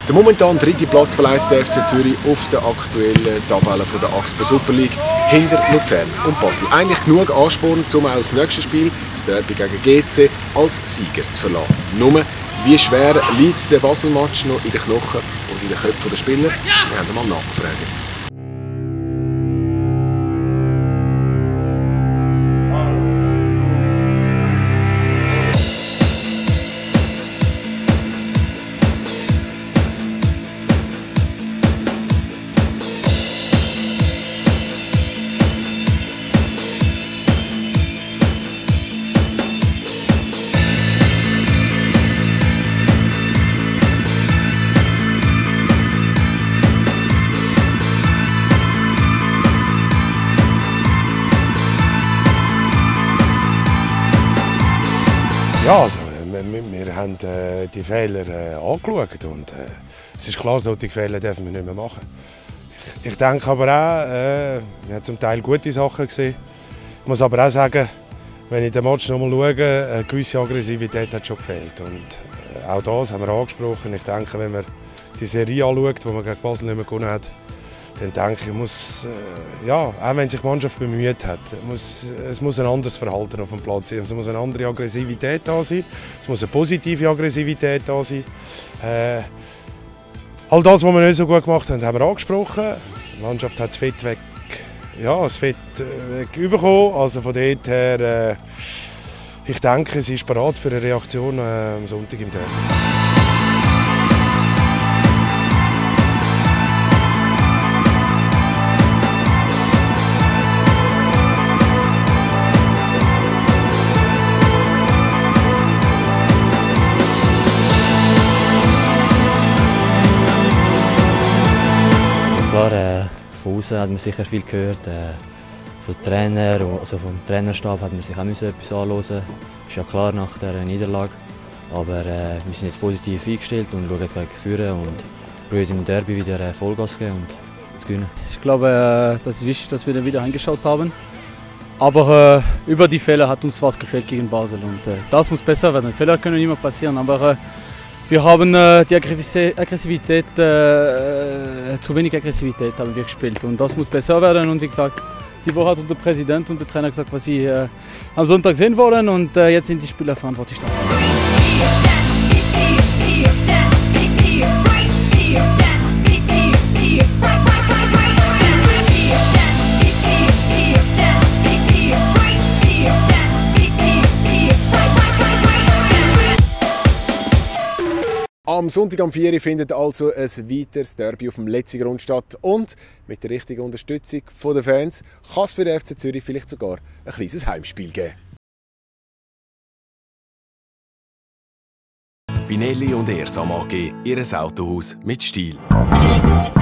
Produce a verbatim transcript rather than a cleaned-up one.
Der momentan dritte Platz beleidigt der F C Zürich auf der aktuellen Tabelle der A X P Super League hinter Luzern und Basel. Eigentlich genug Ansporn, um auch das nächste Spiel, das Derby gegen G C, als Sieger zu verlassen. Nur, wie schwer liegt der Basel-Match noch in den Knochen und in den Köpfen der Spieler? Wir haben mal nachgefragt. Ja, also, wir, wir haben äh, die Fehler äh, angeschaut und äh, es ist klar, solche Fehler dürfen wir nicht mehr machen. Ich, ich denke aber auch, äh, wir haben zum Teil gute Sachen gesehen. Ich muss aber auch sagen, wenn ich den Match noch mal schaue, eine gewisse Aggressivität hat schon gefehlt. Und äh, auch das haben wir angesprochen. Ich denke, wenn man die Serie anschaut, die man gegen Basel nicht mehr gewonnen hat, dann denke ich, muss, äh, ja, auch wenn sich die Mannschaft bemüht hat, muss, es muss ein anderes Verhalten auf dem Platz sein. Es muss eine andere Aggressivität da sein, es muss eine positive Aggressivität da sein. Äh, all das, was wir nicht so gut gemacht haben, haben wir angesprochen. Die Mannschaft hat das Fett weg, ja, das Fett weg bekommen. Also von dort her, äh, ich denke, sie ist bereit für eine Reaktion äh, am Sonntag im Derby. Klar, äh, von außen hat man sicher viel gehört. Äh, vom Trainer, also vom Trainerstab hat man sich auch etwas anhören. Ist ja klar nach der Niederlage. Aber äh, wir sind jetzt positiv eingestellt und schauen gegen vorne und probieren im Derby wieder äh, Vollgas zu geben und zu gewinnen. Ich glaube, äh, das ist wichtig, dass wir da wieder hingeschaut haben. Aber äh, über die Fehler hat uns was gefehlt gegen Basel und äh, das muss besser werden. Fehler können immer passieren, aber äh, wir haben äh, die Aggressivität, äh, zu wenig Aggressivität haben wir gespielt und das muss besser werden. Und wie gesagt, die Woche hat unser Präsident und der Trainer gesagt, was sie äh, am Sonntag sehen wollen und äh, jetzt sind die Spieler verantwortlich dafür. Am Sonntag am vier Uhr findet also ein weiteres Derby auf dem letzten Grund statt. Und mit der richtigen Unterstützung der Fans kann es für den F C Zürich vielleicht sogar ein kleines Heimspiel geben. Binelli und Ersam A G, Ihr Autohaus mit Stil.